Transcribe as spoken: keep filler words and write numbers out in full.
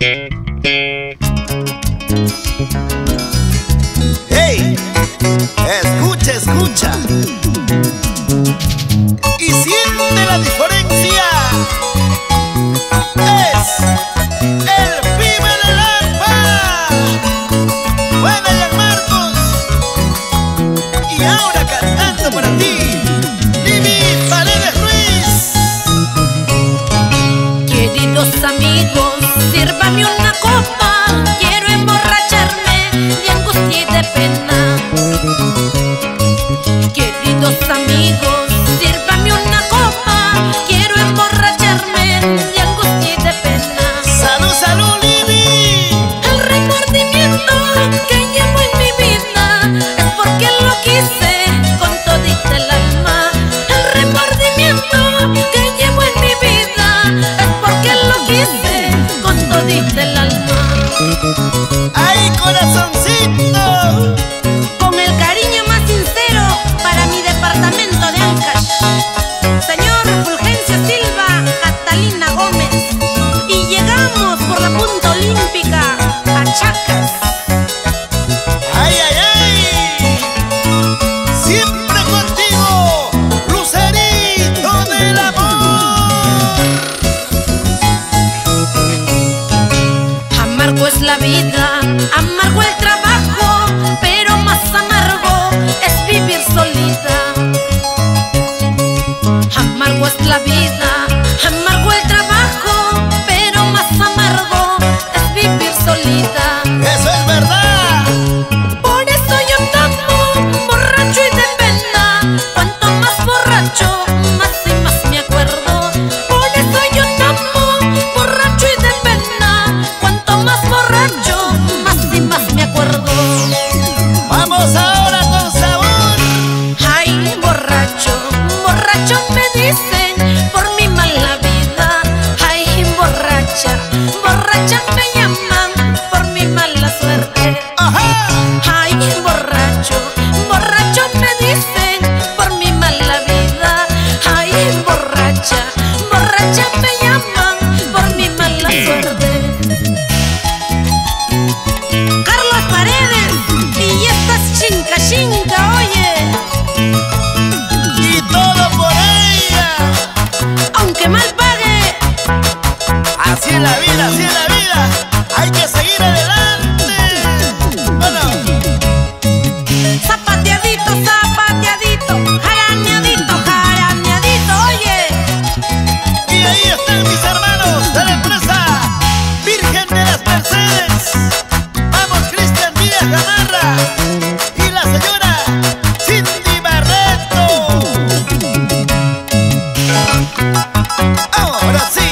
Hey, escucha, escucha y siente la diferencia. Es el pibe del alma. Buena Jan Marcos. Y ahora cantando para ti, Lili Paredes Ruiz. Queridos amigos, sírvame una copa. Quiero emborracharme de angustia y de pena. Queridos amigos, sírvame una copa. Quiero emborracharme de angustia y de pena. Salud, salud, Lili. El remordimiento que llevo en mi vida es porque lo quise con todita el alma. El remordimiento que llevo en mi vida es porque lo quise con todita el alma. ¡Ay, corazoncito! Con el cariño más sincero para mi departamento de Ancash, señor Fulgencio Silva, Catalina Gómez. Y llegamos por la punta olímpica a Chacas. ¡Ay, ay, ay! Siempre contigo, Lucerito del amor. Amargo es la vida, amargo el trabajo, pero más amargo es vivir solita. Amargo es la vida, amargo el trabajo, pero más amargo es vivir solita. ¡Eso es verdad! Por eso yo tomo borracho y de pena. Cuanto más borracho, más y más me acuerdo. Por eso yo tomo borracho y de pena. Cuanto más borracho, más y más me acuerdo. ¡Vamos ahora con sabor! Ay, borracho, borracho me dicen por mi mala vida. Ay, borracha, borracha me llaman por mi mala suerte. ¡Ajá! Ay, borracho, borracho me dicen por mi mala vida. Ay, borracha, borracha me llaman por mi mala suerte. Carlos Paredes, y estas chinca chinca, oye. ¡Y todo por ella! Aunque mal pague, Así es la vida, así es la vida. Hay que seguir adelante. Bueno, zapateadito, zapateadito, jaraneadito, jaraneadito, oye. y ahí están mis hermanos de la empresa Virgen de las Mercedes. Vamos, Cristian Díaz Gamarra y la señora Cindy Barreto. Ahora sí.